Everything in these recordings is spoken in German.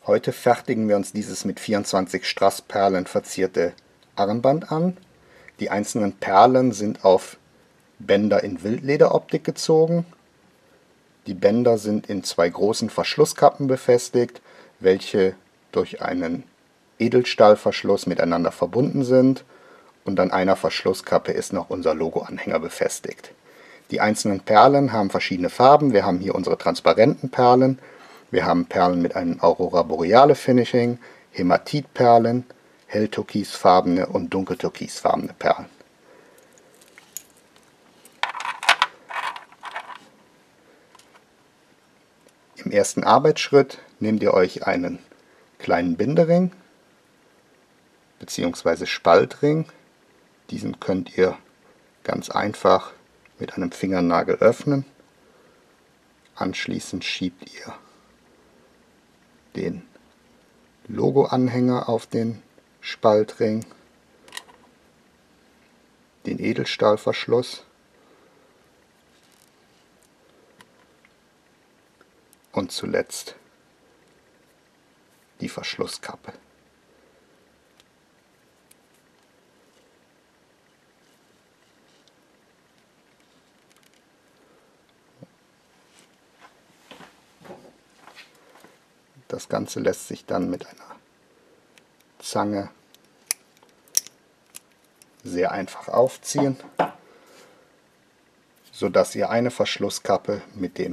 Heute fertigen wir uns dieses mit 24 Strassperlen verzierte Armband an. Die einzelnen Perlen sind auf Bänder in Wildlederoptik gezogen. Die Bänder sind in zwei großen Verschlusskappen befestigt, welche durch einen Edelstahlverschluss miteinander verbunden sind, und an einer Verschlusskappe ist noch unser Logoanhänger befestigt. Die einzelnen Perlen haben verschiedene Farben. Wir haben hier unsere transparenten Perlen, wir haben Perlen mit einem Aurora Boreale Finishing, Hämatitperlen, helltürkisfarbene und dunkeltürkisfarbene Perlen. Im ersten Arbeitsschritt nehmt ihr euch einen kleinen Bindering bzw. Spaltring. Diesen könnt ihr ganz einfach mit einem Fingernagel öffnen. Anschließend schiebt ihr den Logoanhänger auf den Spaltring, den Edelstahlverschluss und zuletzt die Verschlusskappe. Das Ganze lässt sich dann mit einer Zange sehr einfach aufziehen, sodass ihr eine Verschlusskappe mit dem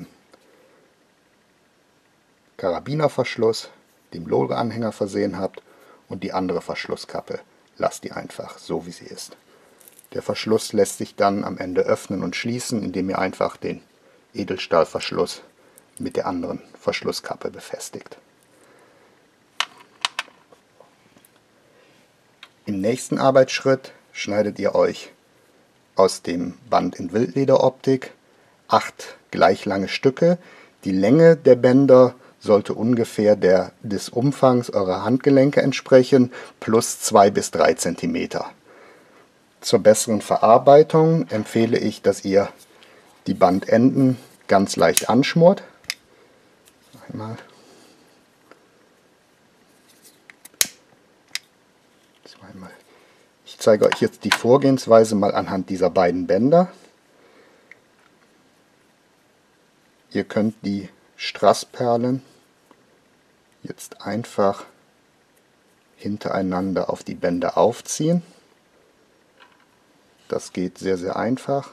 Karabinerverschluss, dem Logoanhänger versehen habt, und die andere Verschlusskappe lasst ihr einfach so, wie sie ist. Der Verschluss lässt sich dann am Ende öffnen und schließen, indem ihr einfach den Edelstahlverschluss mit der anderen Verschlusskappe befestigt. Im nächsten Arbeitsschritt schneidet ihr euch aus dem Band in Wildlederoptik 8 gleich lange Stücke. Die Länge der Bänder sollte ungefähr des Umfangs eurer Handgelenke entsprechen, plus 2 bis 3 cm. Zur besseren Verarbeitung empfehle ich, dass ihr die Bandenden ganz leicht anschmort. Einmal. Zweimal. Ich zeige euch jetzt die Vorgehensweise mal anhand dieser beiden Bänder. Ihr könnt die Strassperlen jetzt einfach hintereinander auf die Bänder aufziehen. Das geht sehr, sehr einfach.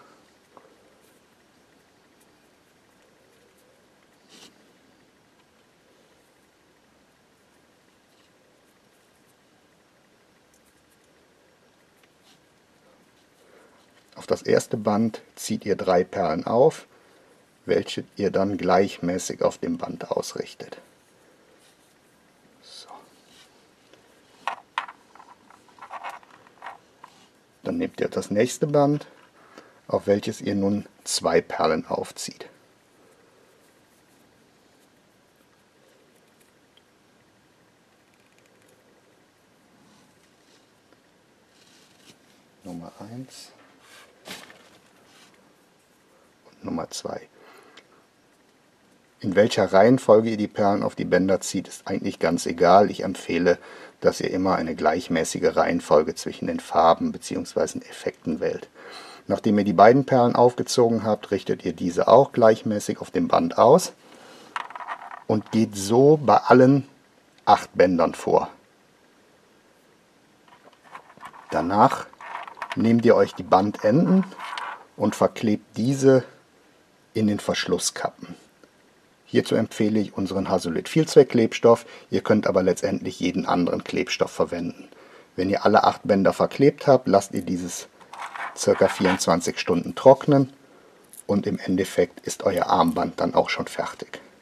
Auf das erste Band zieht ihr 3 Perlen auf, welche ihr dann gleichmäßig auf dem Band ausrichtet. So. Dann nehmt ihr das nächste Band, auf welches ihr nun 2 Perlen aufzieht. Nummer 1 und Nummer 2. In welcher Reihenfolge ihr die Perlen auf die Bänder zieht, ist eigentlich ganz egal. Ich empfehle, dass ihr immer eine gleichmäßige Reihenfolge zwischen den Farben bzw. Effekten wählt. Nachdem ihr die beiden Perlen aufgezogen habt, richtet ihr diese auch gleichmäßig auf dem Band aus und geht so bei allen 8 Bändern vor. Danach nehmt ihr euch die Bandenden und verklebt diese in den Verschlusskappen. Hierzu empfehle ich unseren Hasolit Vielzweck-Klebstoff, ihr könnt aber letztendlich jeden anderen Klebstoff verwenden. Wenn ihr alle 8 Bänder verklebt habt, lasst ihr dieses ca. 24 Stunden trocknen und im Endeffekt ist euer Armband dann auch schon fertig.